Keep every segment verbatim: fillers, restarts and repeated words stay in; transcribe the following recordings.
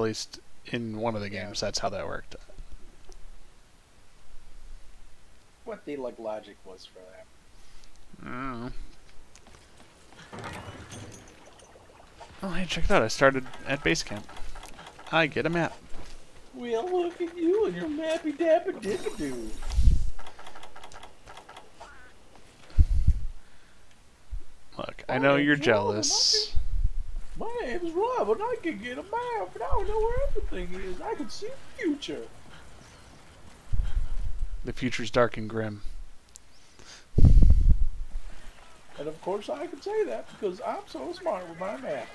least in one of the games, yeah. that's how that worked. What the like logic was for that? I don't know. Oh, hey, check it out. I started at base camp. I get a map. Well, look at you and your mappy dappy dippy-doo. Look, I know you're jealous. My name's Rob, and I can get a map, and I know where everything is. I can see the future. The future's dark and grim. And of course I can say that because I'm so smart with my map.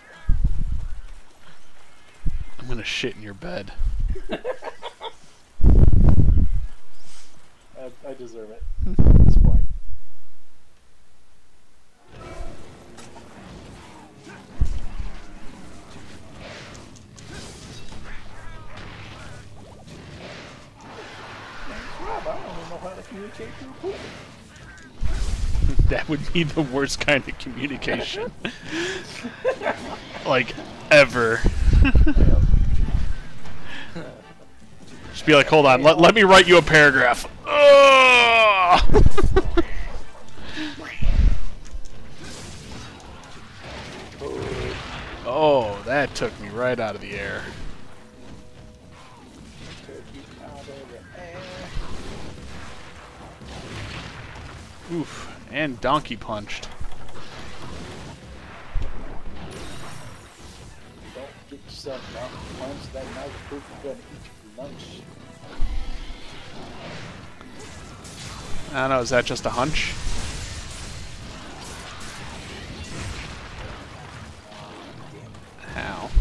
I'm gonna shit in your bed. I, I deserve it at this point. Rob, I don't even know how to communicate through poop. That would be the worst kind of communication. Like, ever. Just be like, hold on, let, let me write you a paragraph. Ugh! Oh, that took me right out of the air. Oof, and donkey punched. Don't get yourself mountain punched. That knife proof is gonna eat you for lunch. I don't know, is that just a hunch? How?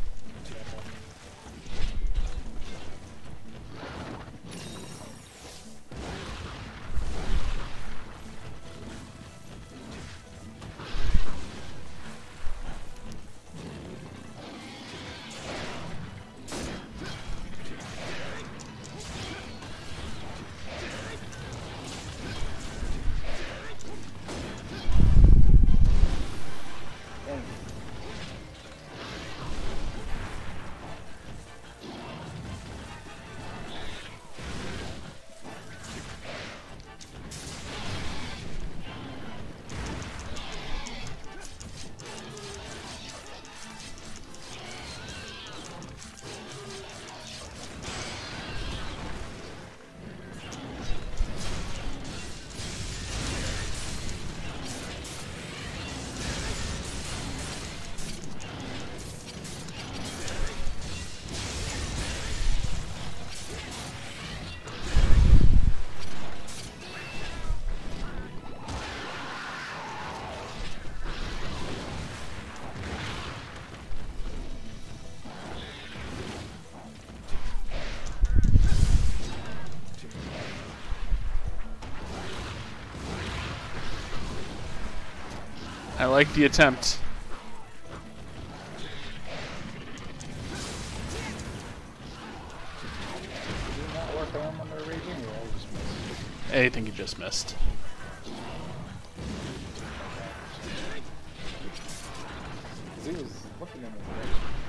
I like the attempt. I think he just missed. He was looking in the direction.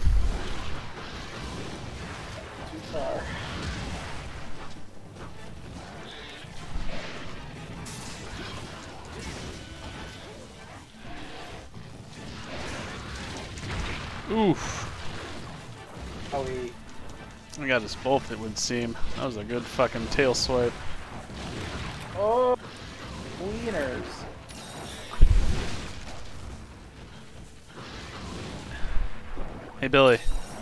Too far. Oof. Oh, he... I got us both, it would seem. That was a good fucking tail swipe. Oh, wieners. Hey, Billy.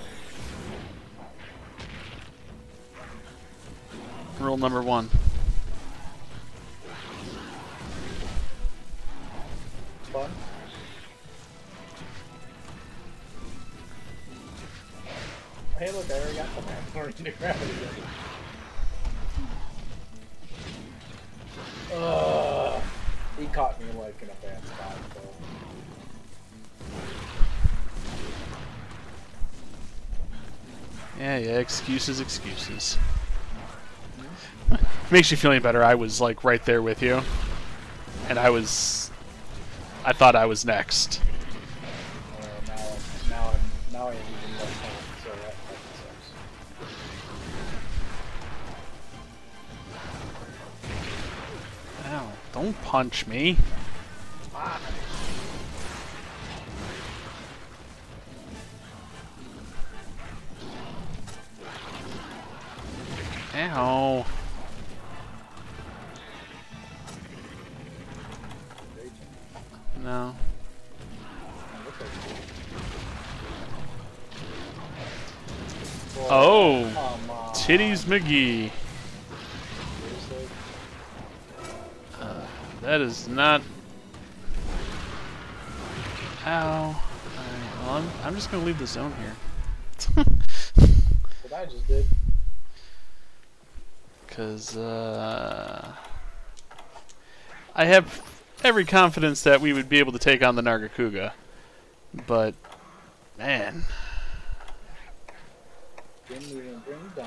Rule number one. Fun. Hey, look, I already got the map. I'm already gonna grab it again. Ugh. He caught me like in a bad spot, though. Yeah, yeah, excuses, excuses. Makes you feel any better. I was like right there with you. And I was... I thought I was next. Uh, now, now, I'm, now I even less home, so that, that's Ow, don't punch me. Ah. Ow. No. Oh, Titties McGee. Uh, that is not. Ow. Alright, well, I'm, I'm just gonna leave the zone here. What I just did. Because, uh. I have every confidence that we would be able to take on the Nargacuga. But, man. Didn't even bring down.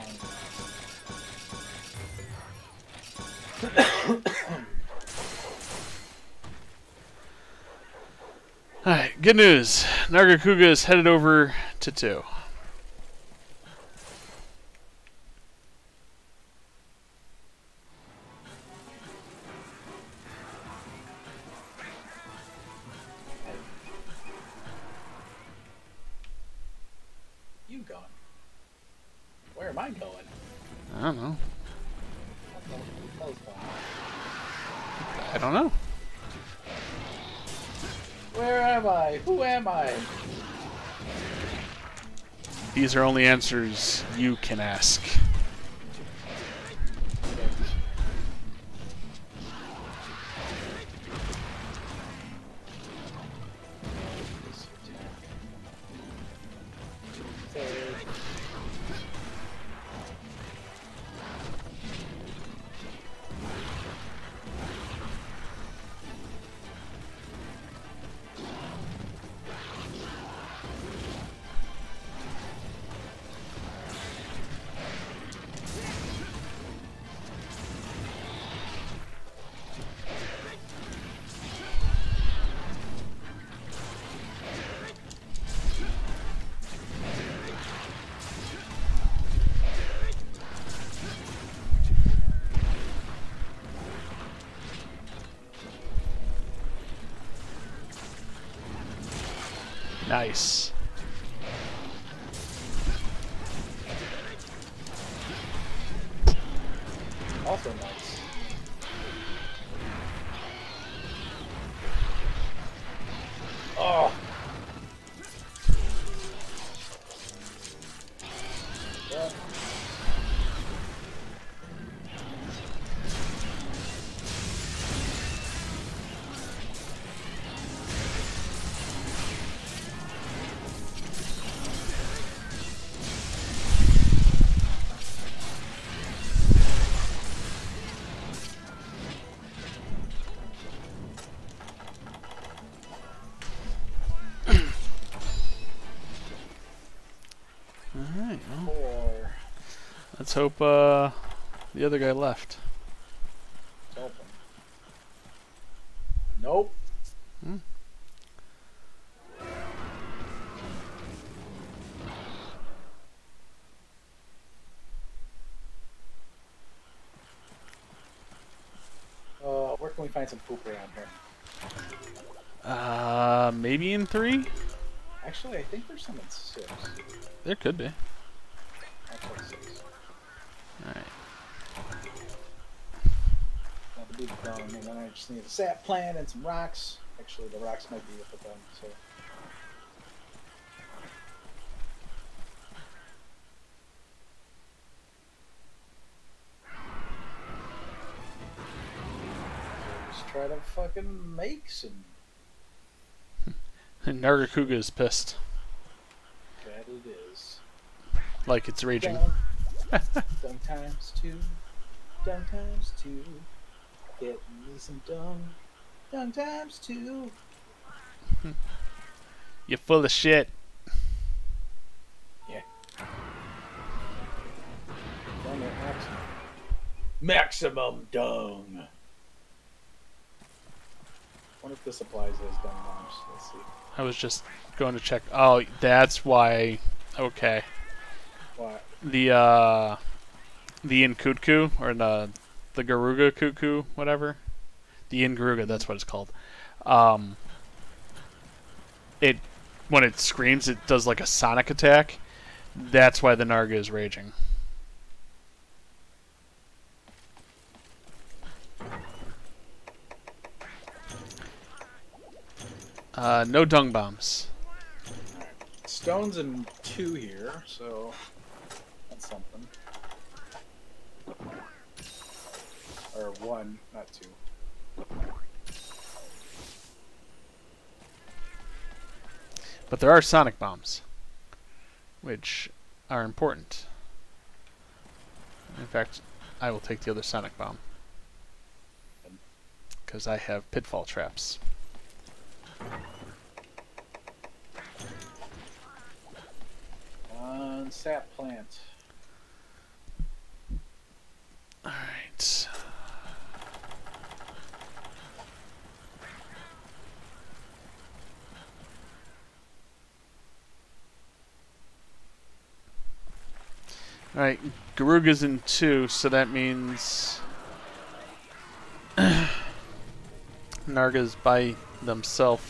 Alright, good news. Nargacuga is headed over to two. You going? Where am I going? I don't know. What the hell's I don't know. Where am I? Who am I? These are only answers you can ask. Nice. Also nice. Oh. Yeah. Alright, well, Four. let's hope uh, the other guy left. It's open. Nope. Hmm. Uh, where can we find some poop around here? Uh, maybe in three? Actually, I think there's some in six. There could be. I'll try six. Alright. That'll be the dome, and then I just need a sap plant and some rocks. Actually, the rocks might be with the dome, so. Just try to fucking make some. Nargacuga is pissed. That it is. Like it's raging. Done, done times two. Done times two. Get me some dung. Done times two. You're full of shit. Yeah. Dung at maximum. Maximum dung. I wonder if this applies as dung bombs. Let's see. I was just going to check. Oh, that's why. Okay. What? The uh, the Inkutku or the the Garuga Cuckoo, whatever. The Nargacuga, that's what it's called. Um, it when it screams, it does like a sonic attack. That's why the Narga is raging. Uh, no dung bombs. Right. Stone's in two here, so that's something. Or one, not two. But there are sonic bombs, which are important. In fact, I will take the other sonic bomb, because I have pitfall traps. On sap plant. Alright. Alright, Garuga's in two, so that means Narga's by themselves.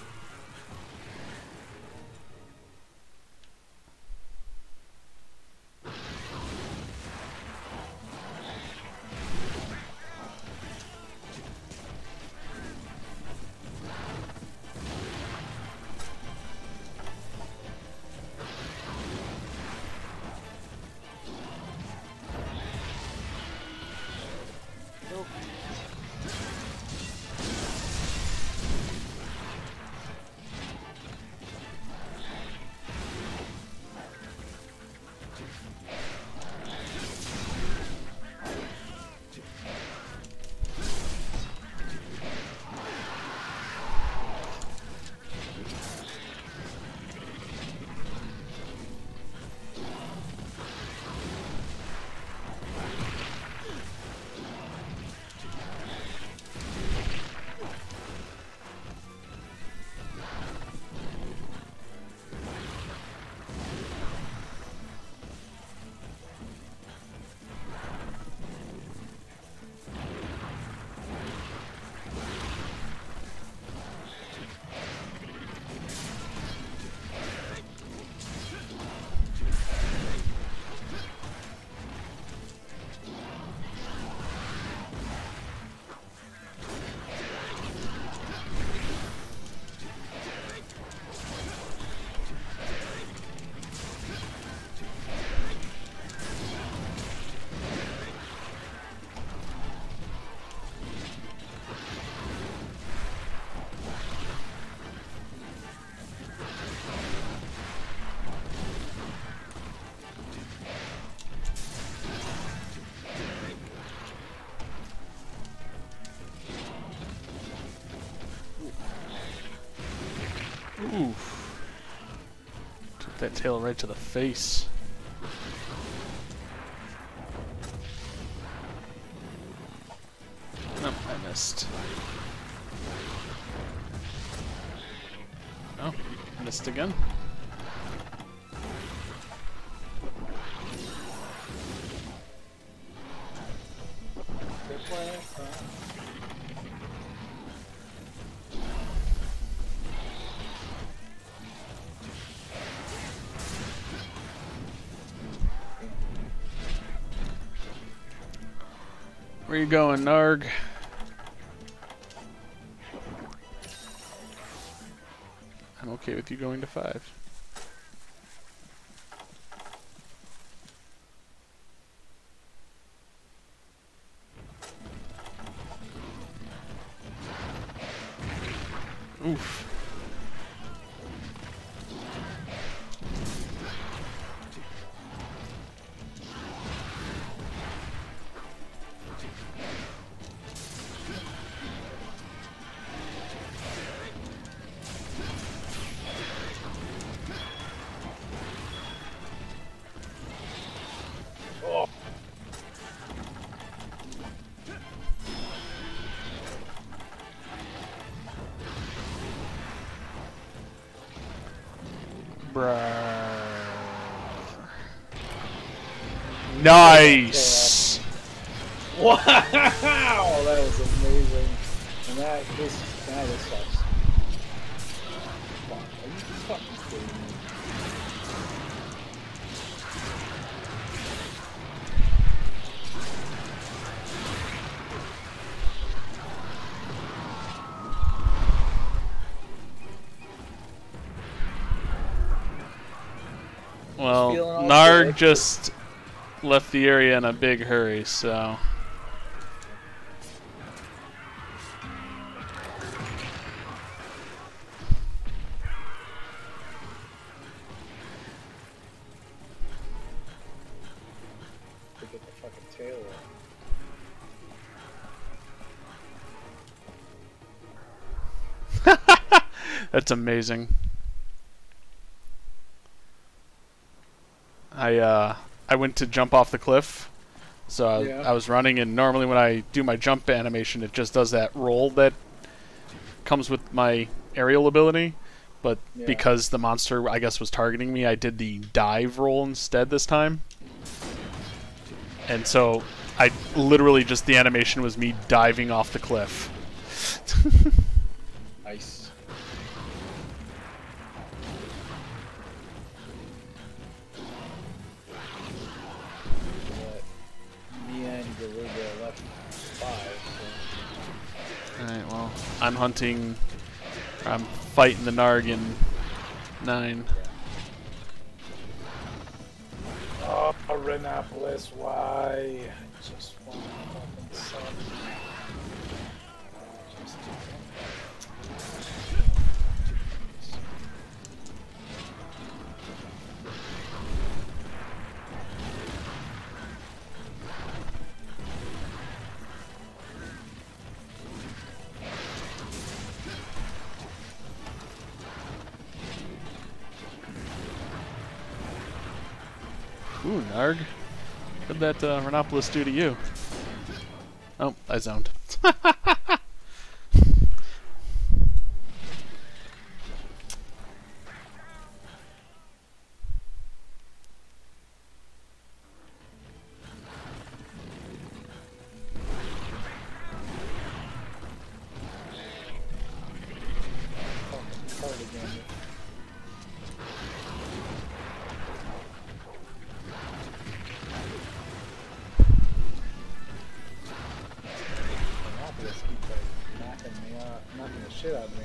Oof. Took that tail right to the face. Nope, I missed. Oh, missed again. Where you going, Narg? I'm okay with you going to five. Oof. Nice! Wow, that was amazing. And that this now this sucks. Fuck, are you fucking kidding me? Well, Feeling all Narg good. just left the area in a big hurry, so... To get the fucking tail off. That's amazing. I uh, I went to jump off the cliff, so I, Yeah. I was running, and normally when I do my jump animation, it just does that roll that comes with my aerial ability. But Yeah. because the monster, I guess, was targeting me, I did the dive roll instead this time. And so I literally just, the animation was me diving off the cliff. Nice. Me and Garuda left five. So. Alright, well, I'm hunting, I'm fighting the Narg in nine. Oh, Renopolis, why? I just want to fucking suck. Just Ooh, Narg. What'd that uh, Renopolis do to you? Oh, I zoned. fucking card again. Renopolis keeps like knocking me out, knocking the shit out of me.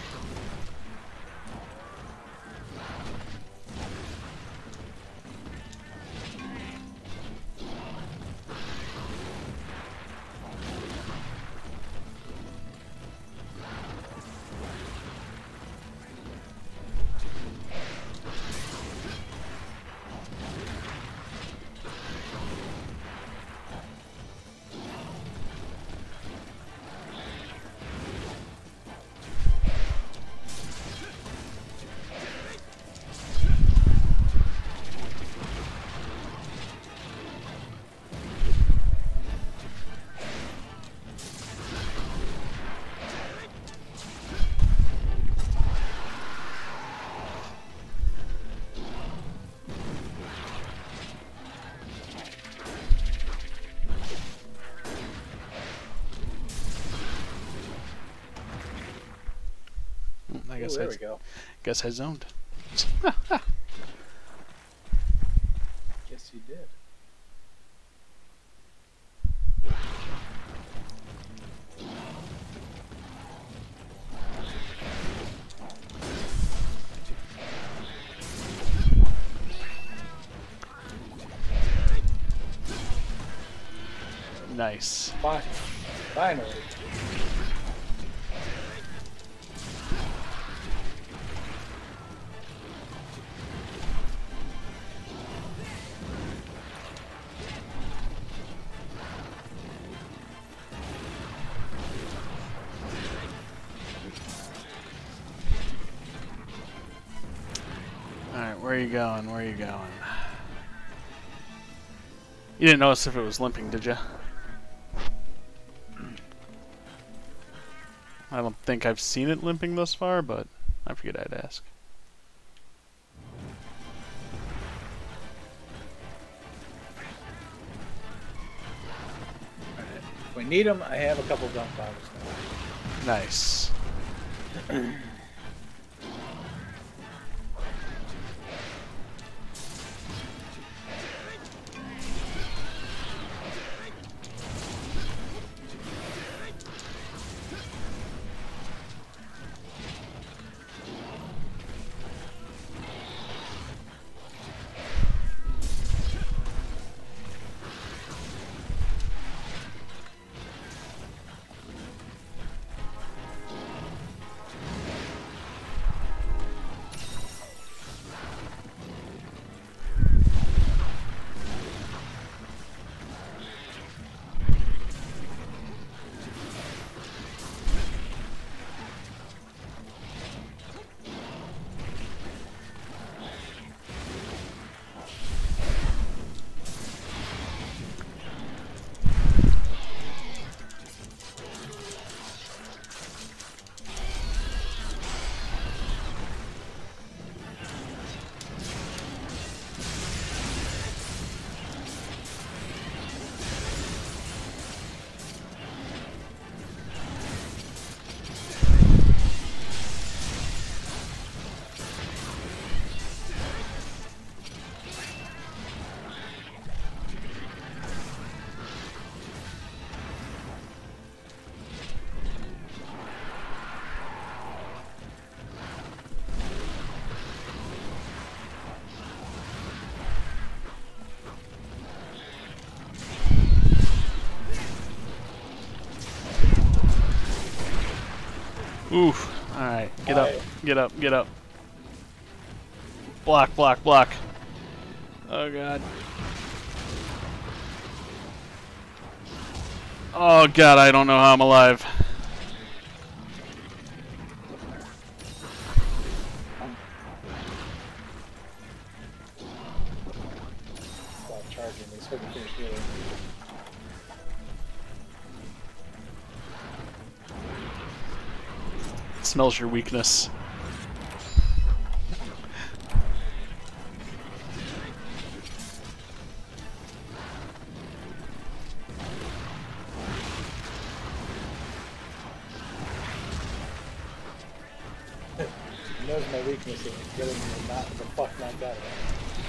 I Ooh, guess there I we go. guess I zoned. Yes, you did. Nice. Fine. Finally. Alright, where are you going? Where are you going? You didn't notice if it was limping, did you? I don't think I've seen it limping thus far, but I figured I'd ask. If we need them, I have a couple dump bombs now. Nice. Oof. Alright. Get up. Get up. Get up. Block, block, block. Oh, God. Oh, God, I don't know how I'm alive. Stop charging me so we can finish healing. It smells your weakness. He knows my weakness and he's getting me not the fuck knocked out of it.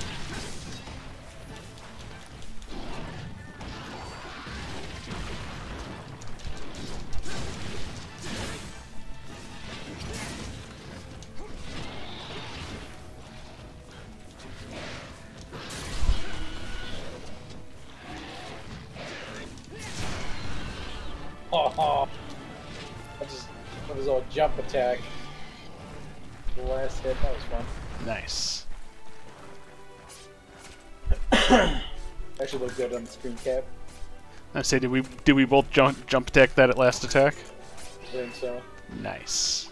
Oh, I just that was all jump attack. The last hit, that was fun. Nice. Actually looked good on the screen cap. I say, did we did we both jump jump attack that at last attack? I think so. Nice.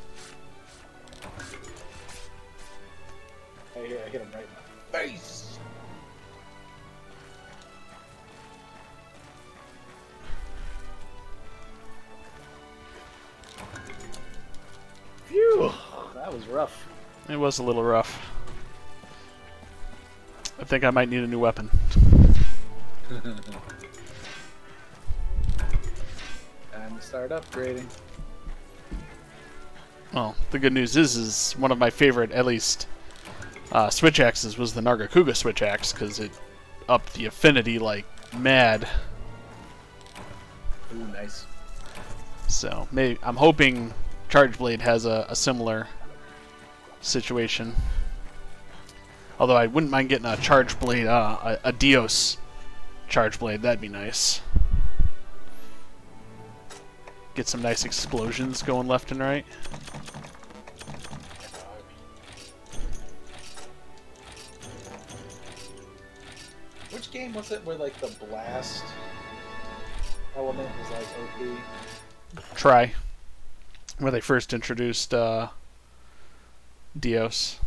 I, I hit him right in the face. Phew, that was rough. It was a little rough. I think I might need a new weapon. Time to start upgrading. Well, the good news is, is one of my favorite, at least, uh, switch axes was the Nargacuga switch axe, because it upped the affinity like mad. Ooh, nice. So, maybe I'm hoping Charge Blade has a, a similar situation. Although I wouldn't mind getting a Charge Blade, uh, a, a Dios Charge Blade. That'd be nice. Get some nice explosions going left and right. Which game was it where like the blast element was like O P? Try. Where they first introduced uh, Dios.